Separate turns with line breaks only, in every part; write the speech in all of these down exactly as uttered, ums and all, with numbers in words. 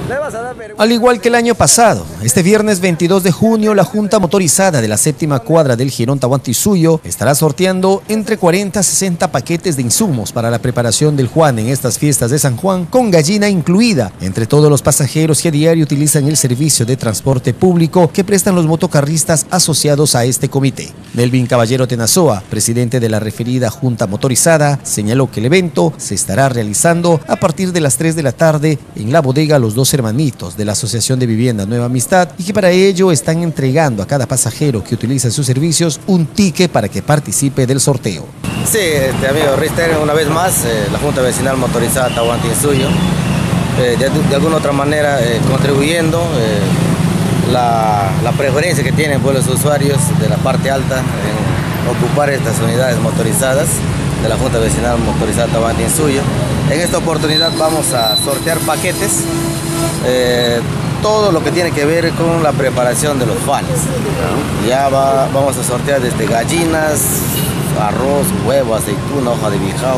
Al igual que el año pasado, este viernes veintidós de junio, la Junta Motorizada de la séptima cuadra del Jirón Tahuantinsuyo estará sorteando entre cuarenta a sesenta paquetes de insumos para la preparación del Juan en estas fiestas de San Juan, con gallina incluida, entre todos los pasajeros que a diario utilizan el servicio de transporte público que prestan los motocarristas asociados a este comité. Melvin Caballero Tenazoa, presidente de la referida Junta Motorizada, señaló que el evento se estará realizando a partir de las tres de la tarde en la bodega Los Dos Hermanitos de la Asociación de Vivienda Nueva Amistad, y que para ello están entregando a cada pasajero que utiliza sus servicios un ticket para que participe del sorteo.
Sí, este, amigo, reitero una vez más, eh, la Junta Vecinal Motorizada Tahuantinsuyo, eh, de, de alguna otra manera eh, contribuyendo eh, la, la preferencia que tienen pues, los usuarios de la parte alta en ocupar estas unidades motorizadas de la Junta Vecinal Motorizada Tahuantinsuyo. En esta oportunidad vamos a sortear paquetes, eh, todo lo que tiene que ver con la preparación de los fanes. Ya va, vamos a sortear desde gallinas, arroz, huevo, aceituna, hoja de bijao,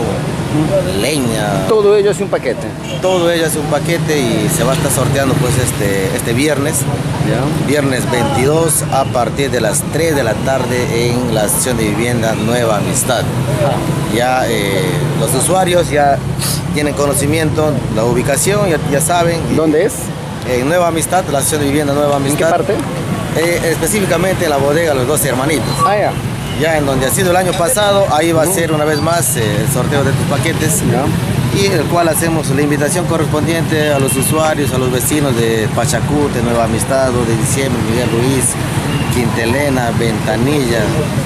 leña.
Todo ello es un paquete.
Todo ello es un paquete y se va a estar sorteando pues este, este viernes, ¿ya? Viernes veintidós a partir de las tres de la tarde en la Asociación de Vivienda Nueva Amistad. Ya eh, los usuarios ya tienen conocimiento, la ubicación, ya, ya saben.
¿Dónde es?
En Nueva Amistad, la Asociación de Vivienda Nueva Amistad.
¿En qué parte?
Eh, específicamente en la bodega Los Dos Hermanitos.
Ah, ya.
Ya en donde ha sido el año pasado, ahí va a ser una vez más eh, el sorteo de estos paquetes, ¿ya? Y en el cual hacemos la invitación correspondiente a los usuarios, a los vecinos de Pachacute, Nueva Amistad, dos de diciembre, Miguel Ruiz, Quinta Elena, Ventanilla,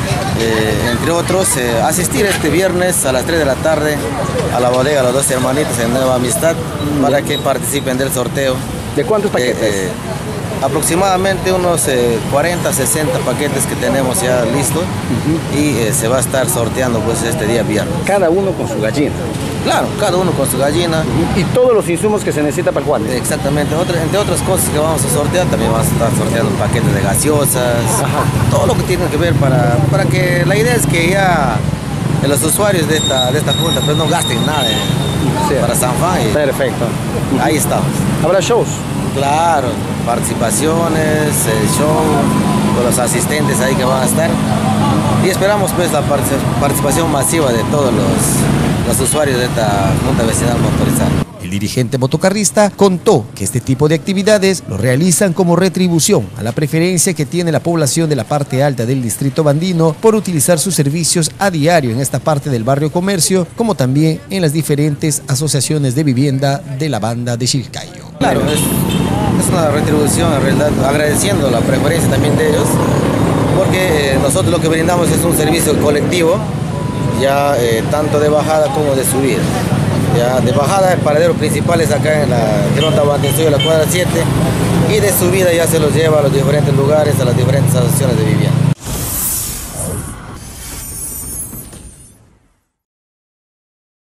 eh, entre otros, eh, asistir este viernes a las tres de la tarde a la bodega Los Dos Hermanitos en Nueva Amistad para que participen del sorteo.
¿De cuántos paquetes?
Eh, eh, aproximadamente unos eh, cuarenta, sesenta paquetes que tenemos ya listos, uh-huh. y eh, se va a estar sorteando pues este día viernes.
Cada uno con su gallina.
Claro, cada uno con su gallina.
Uh-huh. Y todos los insumos que se necesita para el Juan.
Exactamente, Otra, entre otras cosas que vamos a sortear, también vamos a estar sorteando paquetes de gaseosas, ajá, todo lo que tiene que ver para, para que la idea es que ya los usuarios de esta, de esta junta pues no gasten nada eh, sí. para San Juan. Y
perfecto. Uh-huh.
Ahí estamos.
¿Habrá shows?
Claro, participaciones, el show, con los asistentes ahí que van a estar. Y esperamos pues la participación masiva de todos los, los usuarios de esta Junta Vecinal Motorizada.
El dirigente motocarrista contó que este tipo de actividades lo realizan como retribución a la preferencia que tiene la población de la parte alta del distrito bandino por utilizar sus servicios a diario en esta parte del barrio Comercio, como también en las diferentes asociaciones de vivienda de la banda de Chilcayo.
Claro, es, es una retribución en realidad, agradeciendo la preferencia también de ellos, porque eh, nosotros lo que brindamos es un servicio colectivo, ya eh, tanto de bajada como de subida. Ya de bajada el paradero principal es acá en la Jirón Tahuantinsuyo, la cuadra siete, y de subida ya se los lleva a los diferentes lugares, a las diferentes asociaciones de vivienda.